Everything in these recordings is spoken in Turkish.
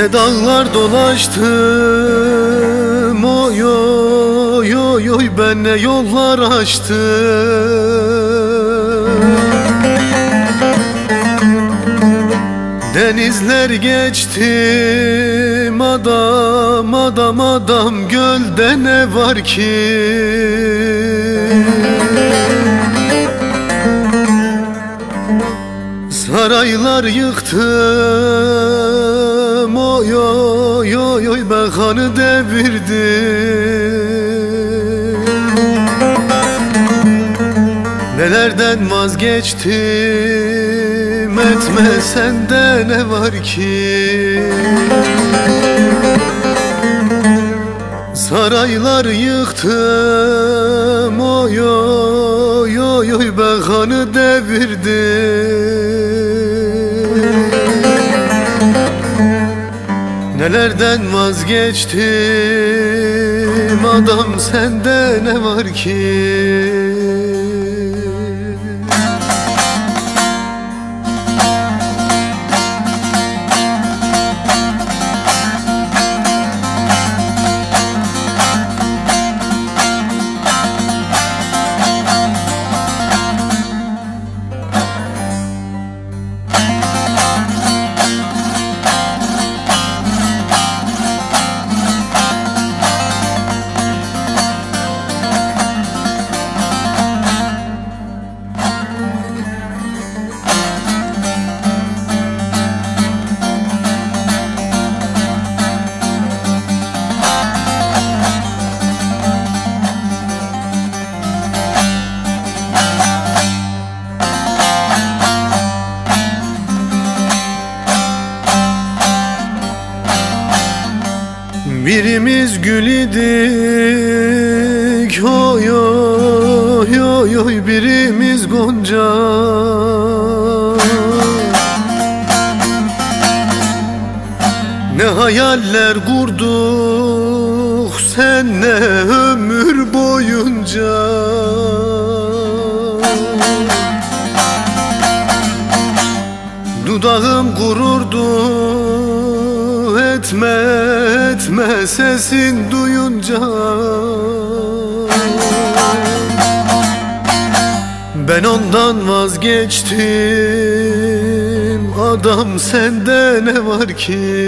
Ne dağlar dolaştım, oy oy oy oy, ben ne yollar açtım. Denizler geçtim, adam adam adam, gölde ne var ki? Saraylar yıktım, oy oy oy oy, ben hanı devirdim. Nelerden vazgeçtim, etme sende ne var ki? Saraylar yıktım, oy oy oy oy, ben hanı devirdim. Nelerden vazgeçtim, adam sende ne var ki? Birimiz gül idik, oy oy oy oy, birimiz gonca. Ne hayaller kurduk senle ömür boyunca. Dudağım gururdu, etme etme sesin duyunca. Ben ondan vazgeçtim, adam sende ne var ki?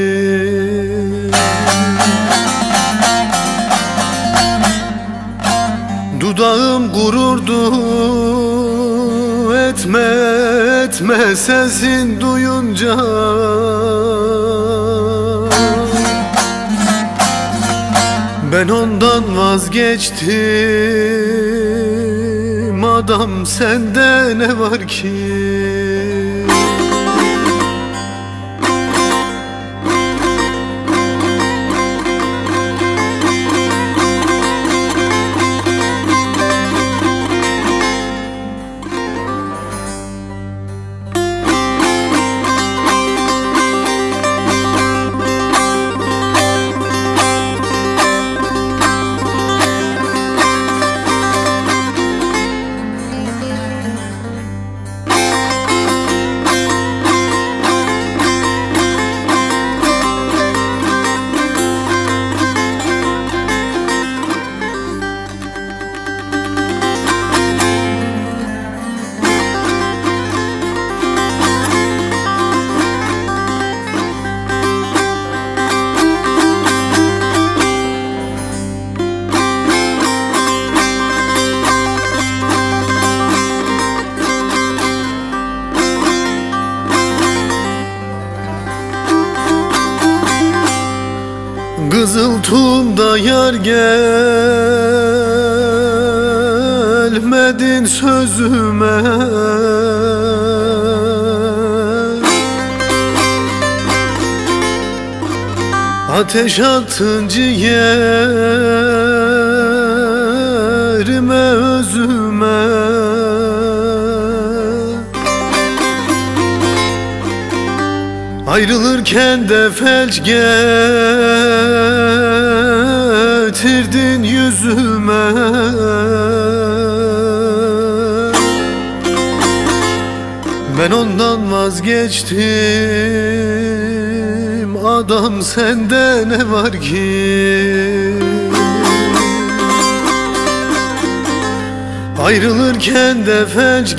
Dudağım gururdu, etme etme sesin duyunca. Ben ondan vazgeçtim, adam sende ne var ki? Kızıltuğumda yar gelmedin sözüme. Ateş attın ciğerime, özüme. Ayrılırken de felç getirdin yüzüme. Ben ondan vazgeçtim, Adam sende ne var ki? Ayrılırken de felç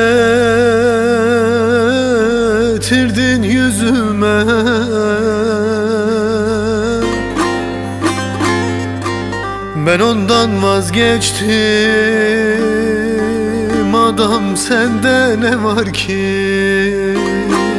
getirdin yüzüme. Ben ondan vazgeçtim. Adam sende ne var ki?